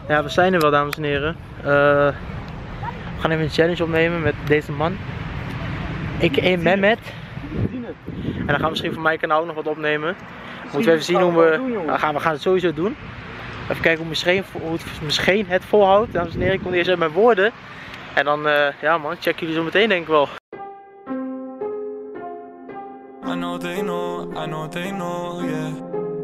Ja, we zijn er wel, dames en heren. We gaan even een challenge opnemen met deze man. Ik Mehmet. En dan gaan we misschien voor mijn kanaal nog wat opnemen. Moeten we even zien hoe we... we gaan het sowieso doen. Even kijken hoe het misschien het volhoudt. Dames en heren, ik kom eerst uit mijn woorden. En dan, ja man, check jullie zo meteen denk ik wel. I know they know, yeah.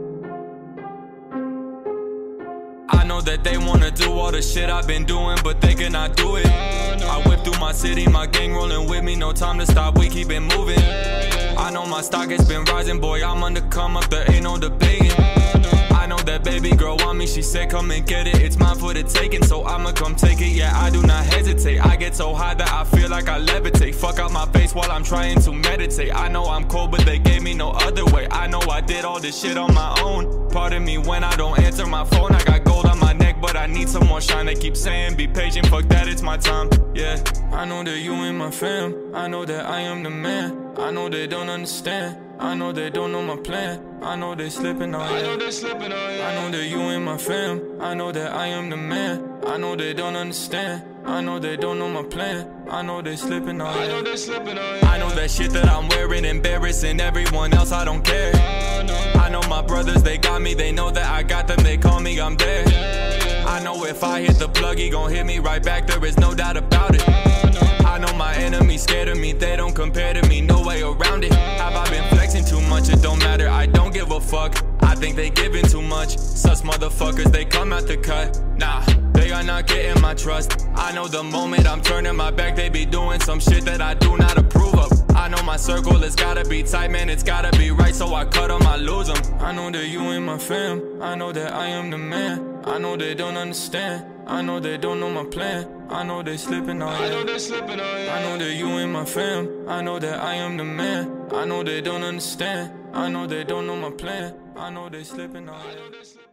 I know that they wanna do all the shit I've been doing, but they cannot do it. I whip through my city, my gang rolling with me, no time to stop, we keep it moving. I know my stock has been rising, boy, I'm on the come up, there ain't no debating. I know that baby girl want me, she said come and get it, it's mine for the taking, so I'ma come take it, yeah, I do not hesitate. I get so high that I feel like I levitate, fuck out my face while I'm trying to meditate. I know I'm cold, but they gave me no other way. I know I did all this shit on my own. Pardon me when I don't answer my phone, I got gold on my neck, but I need some more shine. They keep saying be patient, fuck that, it's my time, yeah. I know that you ain't my fam, I know that I am the man. I know they don't understand, I know they don't know my plan. I know they slipping on you. I know that you ain't my fam, I know that I am the man. I know they don't understand, I know they don't know my plan. I know they slipping on you. I know that shit that I'm wearing embarrassing everyone else, I don't care. I know my brothers, they got me, they know that I got them, they call me, I'm there. I know if I hit the plug, he gon' hit me right back, there is no doubt about it. I know my enemies scared of me, they don't compare to me, no way around it. Have I been flexing too much? It don't matter, I don't give a fuck. I think they giving too much, such motherfuckers, they come out the cut. Nah, they are not getting my trust. I know the moment I'm turning my back, they be doing some shit that I do not approve of. I know my circle, it's gotta be tight, man, it's gotta be right, so I cut them, I lose them. I know that you ain't my fam, I know that I am the man. I know they don't understand, I know they don't know my plan. I know they slipping on you. I know that you ain't my fam, I know that I am the man. I know they don't understand, I know they don't know my plan. I know they slipping on you.